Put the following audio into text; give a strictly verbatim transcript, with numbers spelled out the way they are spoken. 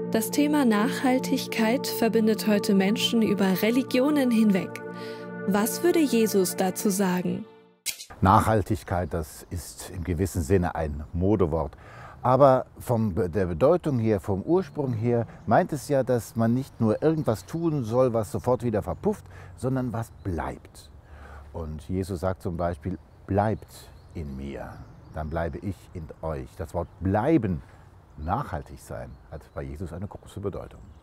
Das Thema Nachhaltigkeit verbindet heute Menschen über Religionen hinweg. Was würde Jesus dazu sagen? Nachhaltigkeit, das ist im gewissen Sinne ein Modewort. Aber von der Bedeutung her, vom Ursprung her, meint es ja, dass man nicht nur irgendwas tun soll, was sofort wieder verpufft, sondern was bleibt. Und Jesus sagt zum Beispiel, bleibt in mir, dann bleibe ich in euch. Das Wort bleiben, nachhaltig sein, hat bei Jesus eine große Bedeutung.